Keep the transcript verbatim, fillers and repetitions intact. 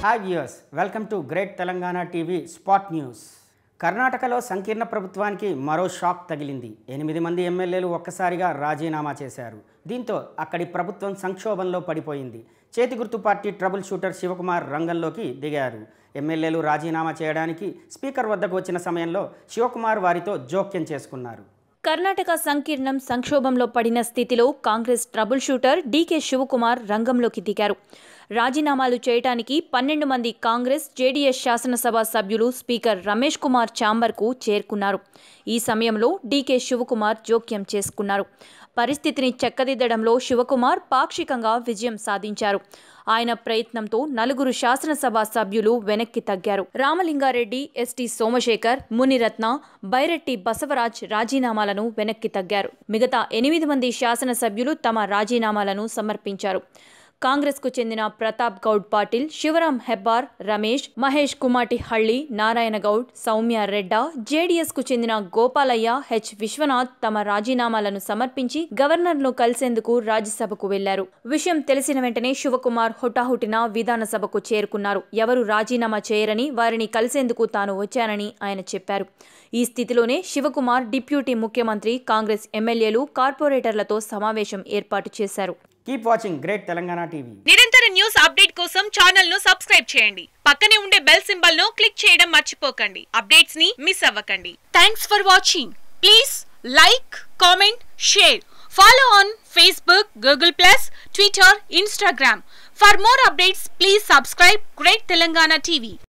Hi viewers, welcome to Great Telangana T V Spot News. కర్ణాటకలో సంకీర్ణ ప్రభుత్వానికి మరో షాక్ తగిలింది. ఎనిమిది మంది ఎమ్మెల్యేలు ఒక్కసారిగా రాజీనామా చేశారు. దీంతో అక్కడి ప్రభుత్వం సంక్షోభంలో పడిపోయింది. చేతి గుర్తు పార్టీ ట్రబుల్ షూటర్ శివకుమార్ రంగంలోకి దిగారు. ఎమ్మెల్యేలు రాజీనామా చేయడానికి స్పీకర్ వద్దకు వచ్చిన సమయంలో శివకుమార్ వారితో జోక్యం చేసుకున్నారు. కర్ణాటక సంకీర్ణం సంక్షోభంలో పడిన స్థితిలో Congress troubleshooter D K Shivakumar రంగంలోకి దిగారు. రాజీనామాలు చేయడానికి పన్నెండు మంది కాంగ్రెస్ జేడీఎస్ శాసనసభ సభ్యులు స్పీకర్ రమేష్ కుమార్ ఛాంబర్కు చేరుకున్నారు. ఈ సమయంలో డీకే శివకుమార్ జోక్యం చేసుకున్నారు. పరిస్థితిని చక్కదిద్దడంలో శివకుమార్ పాక్షికంగా విజయం సాధించారు. ఆయన ప్రయత్నంతో నలుగురు శాసనసభ సభ్యులు వెనక్కి తగ్గారు. రామలింగారెడ్డి, ఎస్టీ సోమశేఖర్, మునిరత్న, బైరెట్టి బసవరాజ్ రాజీనామాలను వెనక్కి తగ్గారు. మిగతా ఎనిమిది మంది శాసనసభ్యులు తమ రాజీనామాలను సమర్పించారు. కాంగ్రెస్కు చెందిన ప్రతాప్ గౌడ్ పాటిల్, శివరాం హెబ్బార్, రమేష్, మహేష్ కుమాటిహళ్లి, నారాయణ గౌడ్, సౌమ్య రెడ్డా, జేడీఎస్కు చెందిన గోపాలయ్య, హెచ్ విశ్వనాథ్ తమ రాజీనామాలను సమర్పించి గవర్నర్ను కలిసేందుకు రాజ్యసభకు వెళ్లారు. విషయం తెలిసిన వెంటనే శివకుమార్ హుటాహుటిన విధానసభకు చేరుకున్నారు. ఎవరు రాజీనామా చేయరని, వారిని కలిసేందుకు తాను వచ్చానని ఆయన చెప్పారు. ఈ స్థితిలోనే శివకుమార్ డిప్యూటీ ముఖ్యమంత్రి, కాంగ్రెస్ ఎమ్మెల్యేలు, కార్పొరేటర్లతో సమావేశం ఏర్పాటు చేశారు. Keep watching Great Telangana T V. నిరంతర న్యూస్ అప్డేట్ కోసం ఛానల్ ను సబ్స్క్రైబ్ చేయండి. పక్కనే ఉండే బెల్ సింబల్ ను క్లిక్ చేయడం మర్చిపోకండి. అప్డేట్స్ ని మిస్ అవ్వకండి. Thanks for watching. Please like, comment, share. Follow on Facebook, Google plus, Twitter, Instagram. For more updates, please subscribe Great Telangana T V.